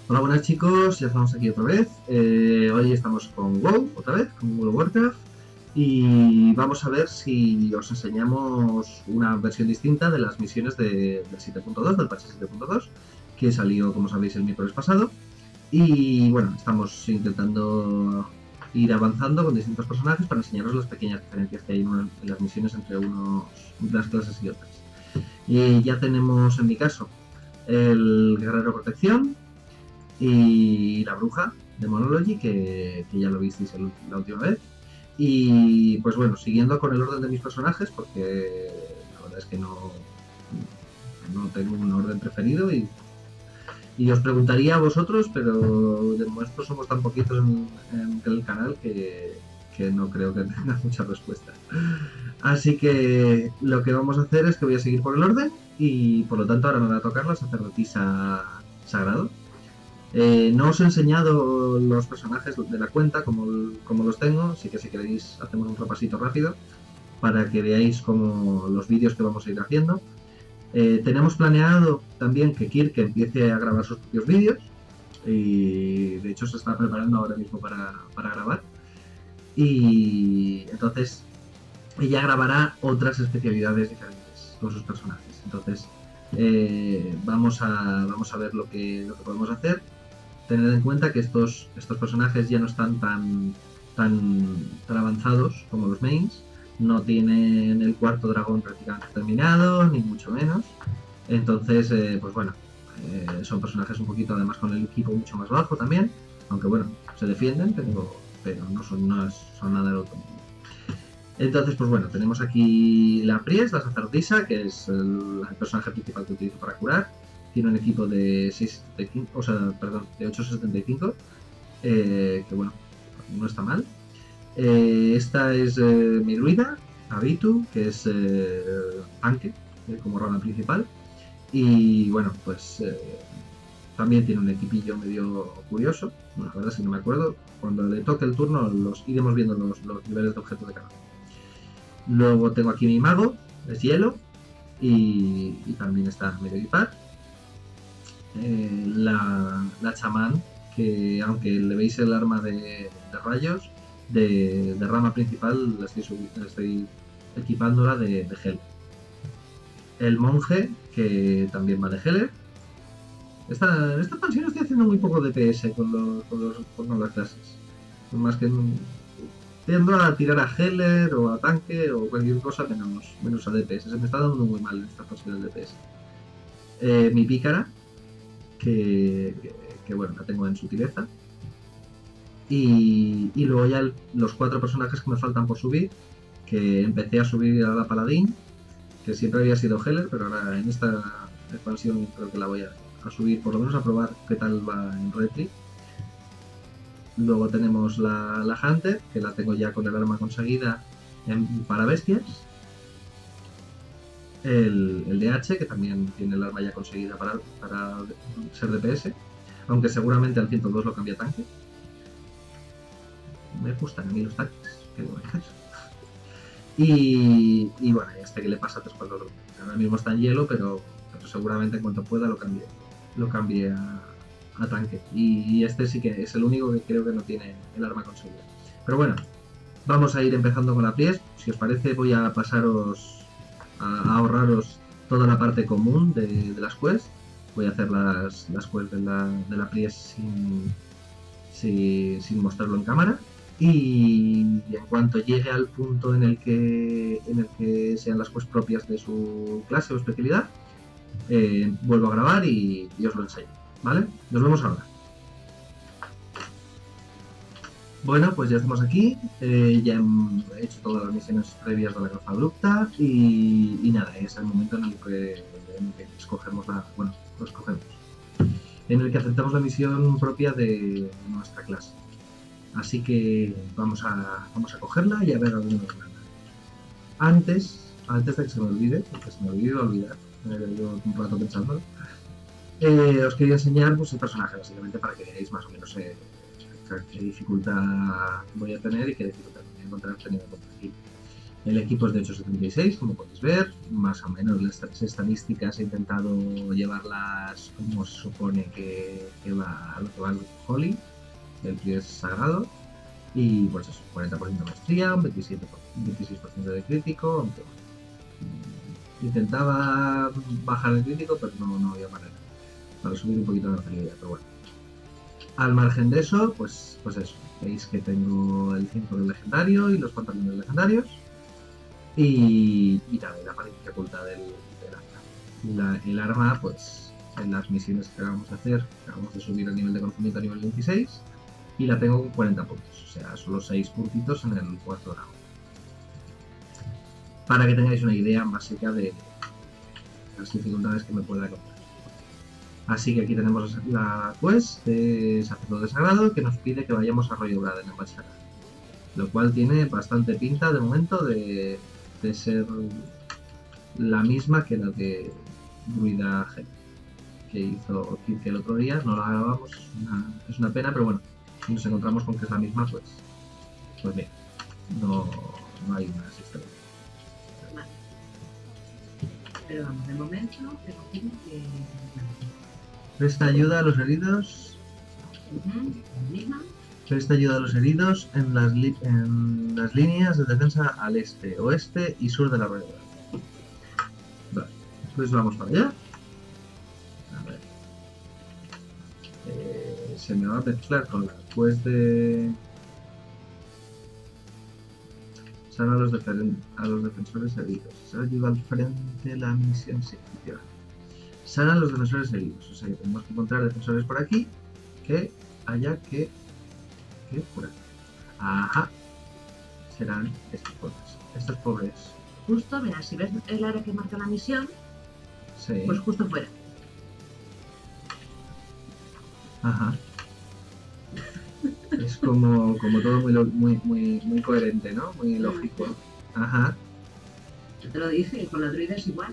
Hola, buenas chicos, ya estamos aquí otra vez. Hoy estamos con WoW, otra vez, con World of Warcraft. Y vamos a ver si os enseñamos una versión distinta de las misiones del 7.2, del patch 7.2, que salió, como sabéis, el miércoles pasado. Y bueno, estamos intentando ir avanzando con distintos personajes para enseñaros las pequeñas diferencias que hay en las misiones entre unas clases y otras. Y ya tenemos, en mi caso, el Guerrero Protección y la Bruja de Monology, que ya lo visteis la última vez. Y pues bueno, siguiendo con el orden de mis personajes, porque la verdad es que no tengo un orden preferido y os preguntaría a vosotros, pero de momento somos tan poquitos en el canal que no creo que tenga mucha respuesta. Así que lo que vamos a hacer es que voy a seguir por el orden y por lo tanto ahora me va a tocar la sacerdotisa sagrado. No os he enseñado los personajes de la cuenta como los tengo, así que si queréis hacemos un repasito rápido para que veáis como los vídeos que vamos a ir haciendo. Tenemos planeado también que Kirk empiece a grabar sus propios vídeos y de hecho se está preparando ahora mismo para grabar. Y entonces ella grabará otras especialidades diferentes con sus personajes. Entonces vamos a ver lo que podemos hacer. Tened en cuenta que estos personajes ya no están tan avanzados como los mains. No tienen el cuarto dragón prácticamente terminado, ni mucho menos. Entonces, pues bueno, son personajes un poquito además con el equipo mucho más bajo también. Aunque bueno, se defienden, pero no son nada del otro mundo. Entonces, pues bueno, tenemos aquí la Pries, la sacerdotisa, que es el personaje principal que utilizo para curar. Tiene un equipo de 675, o sea, perdón, de 875, que bueno, no está mal. Esta es mi druida, Abitu, que es tanque, como rama principal. Y bueno, pues también tiene un equipillo medio curioso. Bueno, la verdad es que no me acuerdo. Cuando le toque el turno los iremos viendo los niveles de objetos de cada uno. Luego tengo aquí mi mago, es hielo, y también está medio equipar. La chamán, que aunque le veis el arma de rayos, de rama principal la estoy equipándola de Heller. El monje, que también va de Heller. Esta expansión estoy haciendo muy poco DPS con las clases. Más que tiendo a tirar a Heller o a tanque o cualquier cosa menos a DPS. Se me está dando muy mal en esta expansión del DPS. Mi pícara, que bueno, la tengo en sutileza. Y luego ya los 4 personajes que me faltan por subir, que empecé a subir a la paladín, que siempre había sido Heller, pero ahora en esta expansión creo que la voy a subir, por lo menos a probar qué tal va en Retri. Luego tenemos la Hunter, que la tengo ya con el arma conseguida para bestias. El DH, que también tiene el arma ya conseguida para ser DPS, aunque seguramente al 102 lo cambia tanque. Me gustan a mí los tanques, que digo, y bueno, este que le pasa tres cuando ahora mismo está en hielo, pero seguramente en cuanto pueda lo cambie a tanque. Y este sí que es el único que creo que no tiene el arma conseguida. Pero bueno, vamos a ir empezando con la Pries. Si os parece, voy a pasaros a ahorraros toda la parte común de las quests. Voy a hacer las quests de la Pries sin mostrarlo en cámara. Y en cuanto llegue al punto en el que sean las quests propias de su clase o especialidad, vuelvo a grabar y os lo enseño, ¿vale? Nos vemos ahora. Bueno, pues ya estamos aquí, ya he hecho todas las misiones previas de la caza abrupta y nada, es el momento en el que escogemos en el que aceptamos la misión propia de nuestra clase. Así que vamos a cogerla y a ver a dónde nos manda. Antes de que se me olvide, porque se me olvidó olvidar, yo un rato pensándolo, os quería enseñar pues, el personaje, básicamente, para que veáis más o menos qué dificultad voy a tener y qué dificultad voy a encontrar teniendo en cuenta aquí El equipo es de 876, como podéis ver, más o menos las estadísticas he intentado llevarlas como se supone que va a lo que va el Holy, el que es sagrado, y pues eso, 40% de maestría, un 26% de crítico, aunque intentaba bajar el crítico, pero no había manera, para subir un poquito de la facilidad, pero bueno. Al margen de eso, pues eso, veis que tengo el cinturón legendario y los pantalones legendarios. Y también la apariencia oculta del arma. El arma, pues en las misiones que acabamos de hacer, acabamos de subir el nivel de conocimiento a nivel 26 y la tengo con 40 puntos, o sea, solo 6 puntitos en el cuarto grado. Para que tengáis una idea básica de las dificultades que me pueda encontrar. Así que aquí tenemos la quest de sacerdote sagrado que nos pide que vayamos a Arroyo Braden en Bachara, lo cual tiene bastante pinta de momento de ser la misma que la de Druida G, que hizo Kit el otro día. No la grabamos, es una pena, pero bueno, si nos encontramos con que es la misma, pues bien, no hay más historia. Vale. Pero vamos, de momento tengo que... Presta ayuda a los heridos. Presta ayuda a los heridos en las líneas de defensa al este, oeste y sur de la rueda. Vale, pues vamos para allá. A ver. Se me va a mezclar con la quest de... Sana a los defensores heridos. Se ayuda al frente la misión sectiva. Sana a los defensores heridos. O sea que tenemos que encontrar defensores por aquí que haya que curar. Ajá. Serán estos pobres. Justo, verás, si ves el área que marca la misión, sí. Pues justo fuera. Ajá. Es como todo muy coherente, ¿no? Muy lógico. Ajá. Yo te lo dije, con la druida es igual.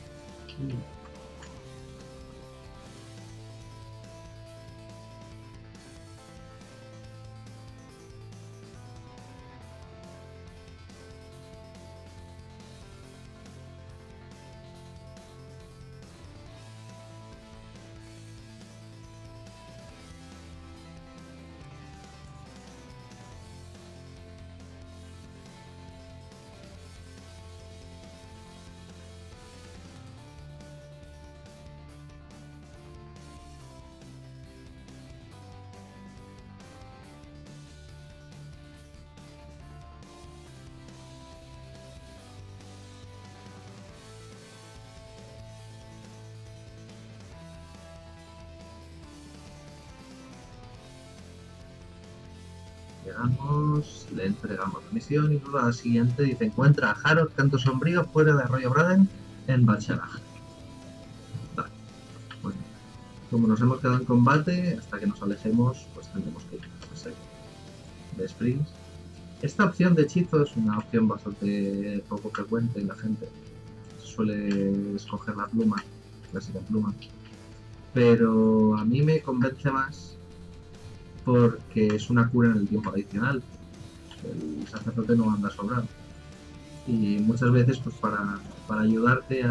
Llegamos, le entregamos la misión y luego a la siguiente dice: encuentra a Harrod, canto sombrío, fuera de Arroyo Braden, en Bacharach. Vale. Bueno, como nos hemos quedado en combate, hasta que nos alejemos, pues tendremos que ir a esa serie de sprints. Esta opción de hechizo es una opción bastante poco frecuente en la gente. Suele escoger la pluma, clásica pluma. Pero a mí me convence más porque es una cura en el tiempo adicional. El sacerdote no anda sobrado. Y muchas veces, pues para ayudarte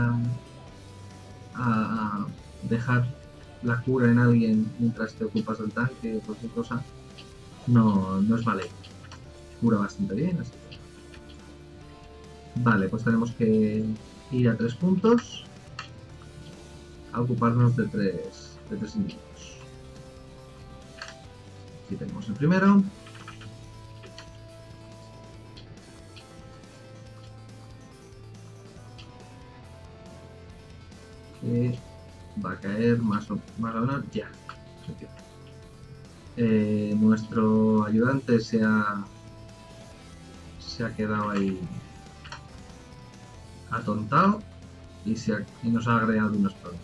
a dejar la cura en alguien mientras te ocupas del tanque o cualquier cosa, no es vale. Cura bastante bien, así que... Vale, pues tenemos que ir a 3 puntos a ocuparnos de tres individuos. Aquí tenemos el primero. Que va a caer más o menos ya. Nuestro ayudante se ha quedado ahí atontado y nos ha agregado unos problemas.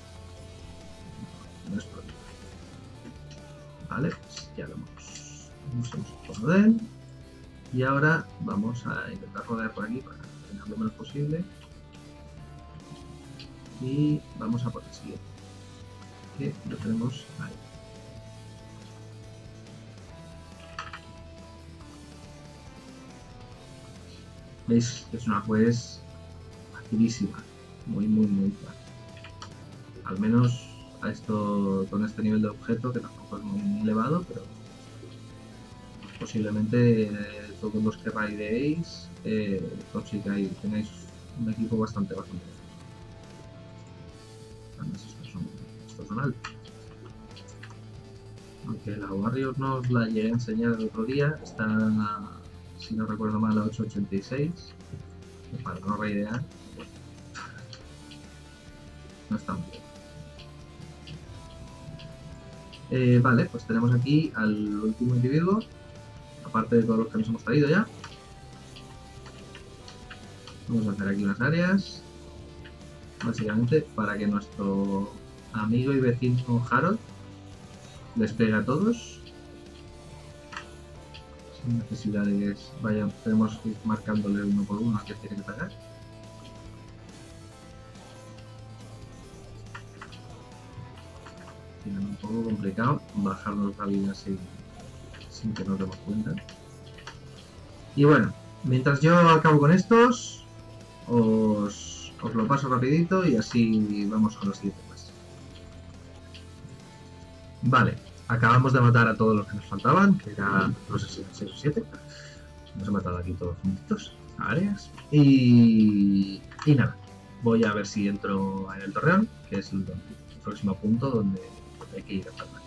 Vale, pues ya lo hemos ocupado de él. Y ahora vamos a intentar rodear por aquí para tener lo menos posible. Y vamos a por el siguiente, que lo tenemos ahí. Veis que es una quest facilísima, muy fácil. Al menos a esto con este nivel de objeto, que tampoco es muy elevado, pero posiblemente todos los que raideéis consigáis, tengáis un equipo bastante. Además estos son altos. Aunque la Warriors no os la llegué a enseñar el otro día, está, si no recuerdo mal, a 886, que para no raidear no está muy bien. Vale, pues tenemos aquí al último individuo, aparte de todos los que nos hemos traído ya. Vamos a hacer aquí unas áreas, básicamente para que nuestro amigo y vecino Harold les pegue a todos sin necesidad de que vaya, tenemos que ir marcándole uno por uno a que tiene que pegar. Es un poco complicado bajarnos la vida sin que nos demos cuenta. Y bueno, mientras yo acabo con estos, os lo paso rapidito y así vamos con los siguientes. Vale, acabamos de matar a todos los que nos faltaban, que eran, no sé si 6 o 7. Nos he matado aquí todos juntitos, áreas. Y nada, voy a ver si entro en el Torreón, que es el próximo punto donde hay que ir a hacer.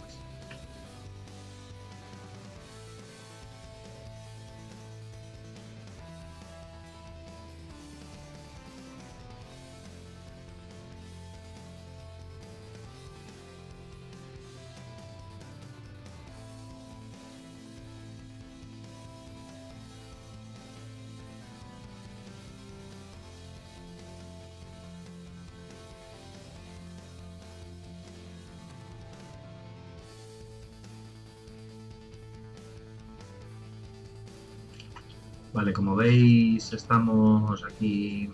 Vale, como veis estamos aquí,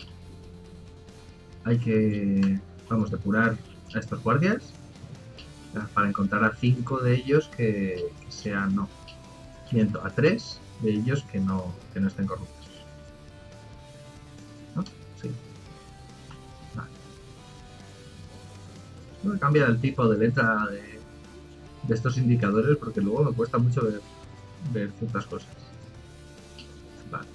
vamos a depurar a estos guardias para encontrar a 5 de ellos que sean, no, miento, a 3 de ellos que no estén corruptos. ¿No? Sí. Vale. Voy a cambiar el tipo de letra de estos indicadores porque luego me cuesta mucho ver ciertas cosas. Vale.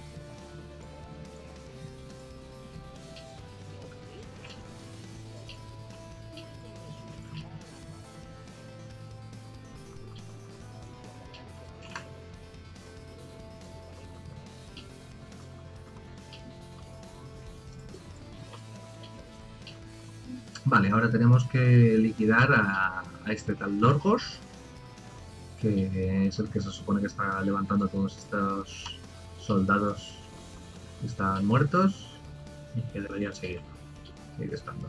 Vale, ahora tenemos que liquidar a este tal Lorgos, que es el que se supone que está levantando a todos estos soldados que están muertos y que deberían seguir estando.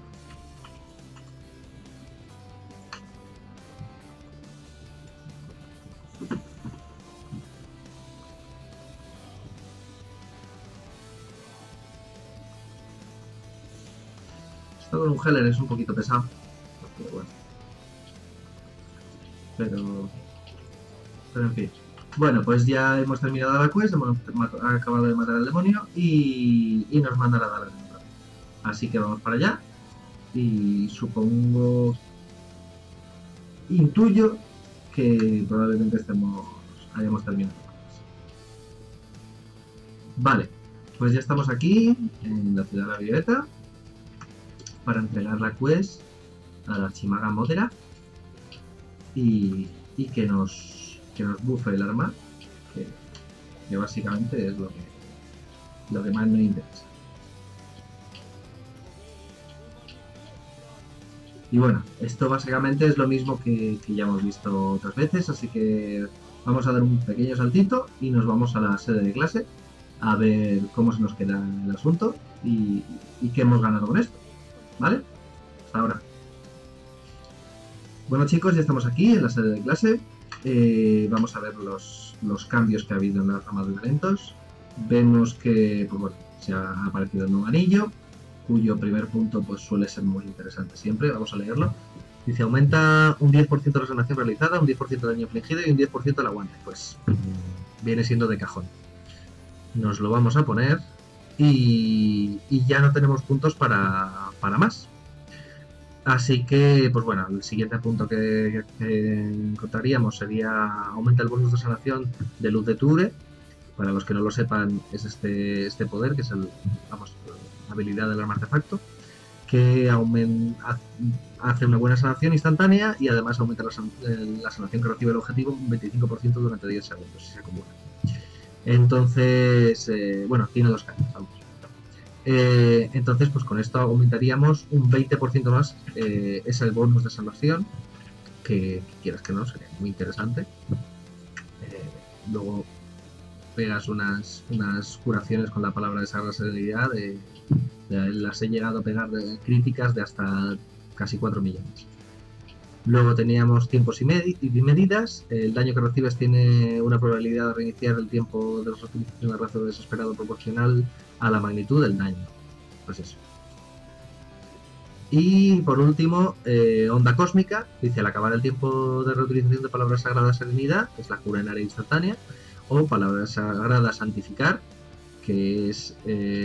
Esto con un Heller es un poquito pesado, pero bueno. Pero en fin. Bueno, pues ya hemos terminado la quest, hemos acabado de matar al demonio y nos mandan a dar la entrada. Así que vamos para allá y supongo, intuyo que probablemente hayamos terminado. Vale, pues ya estamos aquí en la ciudad de la Violeta para entregar la quest a la Archimaga Modera y que nos buffe el arma, que básicamente es lo que más nos interesa. Y bueno, esto básicamente es lo mismo que ya hemos visto otras veces, así que vamos a dar un pequeño saltito y nos vamos a la sede de clase a ver cómo se nos queda el asunto y qué hemos ganado con esto, ¿vale? Hasta ahora. Bueno chicos, ya estamos aquí en la sede de clase. Vamos a ver los cambios que ha habido en la rama de talentos. Vemos que pues bueno, se ha aparecido el nuevo anillo, cuyo primer punto pues suele ser muy interesante siempre. Vamos a leerlo. Dice, aumenta un 10% de resonancia realizada, un 10% de daño infligido y un 10% del aguante. Pues viene siendo de cajón. Nos lo vamos a poner y ya no tenemos puntos para más. Así que, pues bueno, el siguiente punto que encontraríamos sería aumenta el bonus de sanación de luz de Ture. Para los que no lo sepan, es este poder, que es la habilidad del arma artefacto, que hace una buena sanación instantánea y además aumenta la sanación que recibe el objetivo un 25% durante 10 segundos si se acumula. Entonces, bueno, tiene dos caras, vamos. Entonces, pues con esto aumentaríamos un 20% más es el bonus de salvación, que quieras que no, sería muy interesante. Luego pegas unas curaciones con la palabra de Sagrada Serenidad, las he llegado a pegar críticas de hasta casi 4 millones. Luego teníamos tiempos y medidas. El daño que recibes tiene una probabilidad de reiniciar el tiempo de utilización de razo desesperado proporcional a la magnitud del daño. Pues eso. Y por último, onda cósmica. Dice, al acabar el tiempo de reutilización de palabra sagrada serenidad, que es la cura en área instantánea, o palabra sagrada santificar, que es...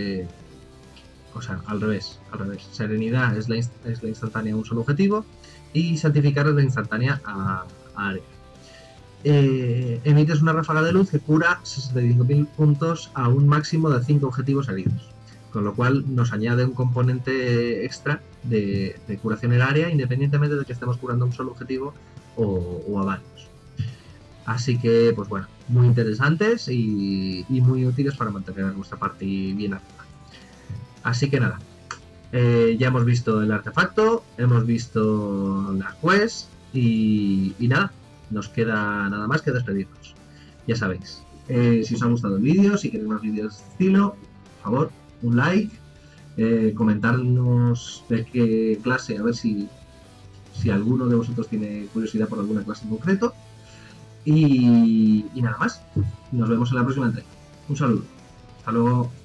o sea, al revés. Serenidad es la instantánea a un solo objetivo y santificar es la instantánea a área. Emites una ráfaga de luz que cura 65.000 puntos a un máximo de 5 objetivos heridos, con lo cual nos añade un componente extra de curación en área, independientemente de que estemos curando un solo objetivo o a varios. Así que, pues bueno, muy interesantes y muy útiles para mantener nuestra party bien activa. Así que nada, ya hemos visto el artefacto, hemos visto las quests y nada, nos queda nada más que despedirnos. Ya sabéis, si os ha gustado el vídeo, si queréis más vídeos de este estilo, por favor, un like, comentarnos de qué clase, a ver si alguno de vosotros tiene curiosidad por alguna clase en concreto. Y nada más, nos vemos en la próxima entrega. Un saludo, hasta luego.